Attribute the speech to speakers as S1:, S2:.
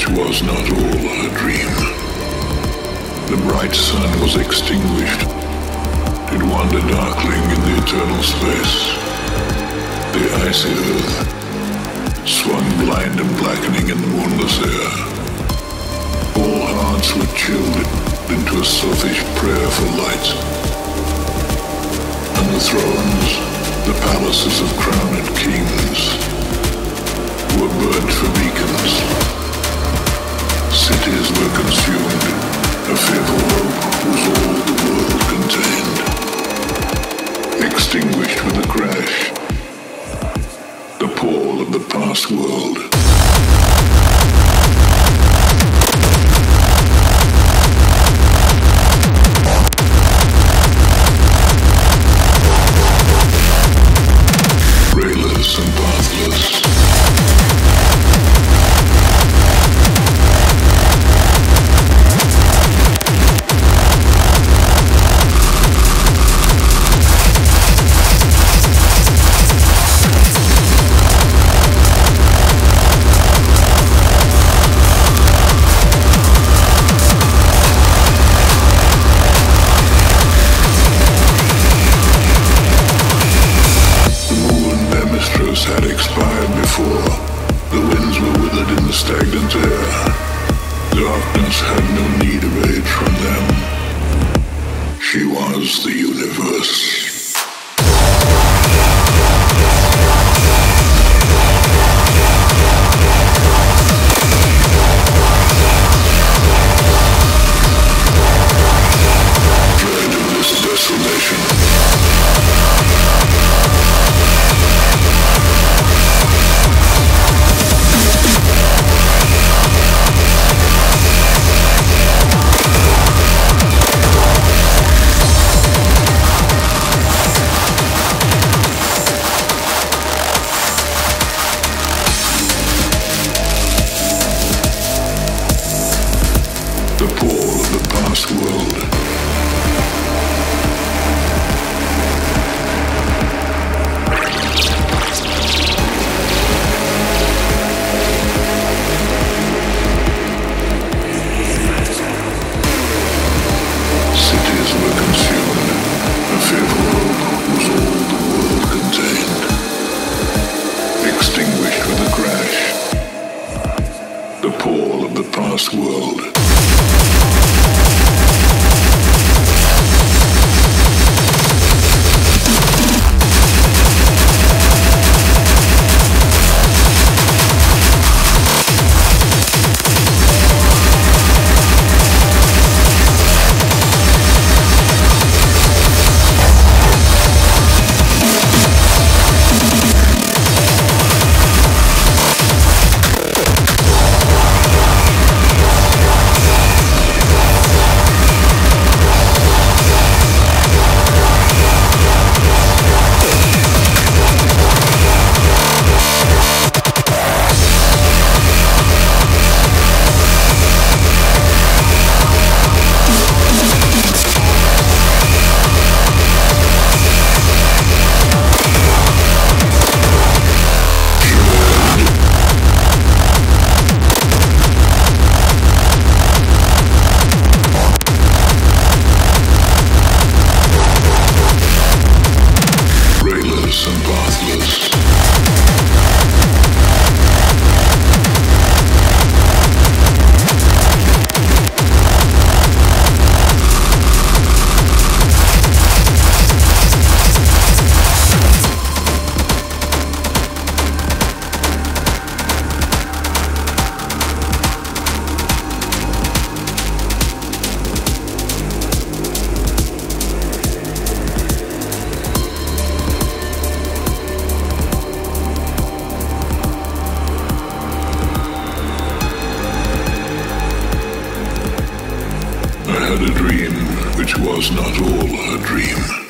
S1: which was not all a dream. The bright sun was extinguished. It wandered darkling in the eternal space. The icy earth swung blind and blackening in the moonless air. All hearts were chilled into a selfish prayer for light. And the thrones, the palaces of crowned kings, were burnt for beacons. Cities were consumed. A fearful hope was all the world contained. Extinguished with a crash. The pall of the past world. Rayless and pathless. Had expired before. The winds were withered in the stagnant air. Darkness had no need of aid from them. She was the universe. Dread of this desolation. The pall of the past world. Cities were consumed. A fearful hope was all the world contained. Extinguished with a crash. The pall of the past world. And pathless. I had a dream which was not all a dream.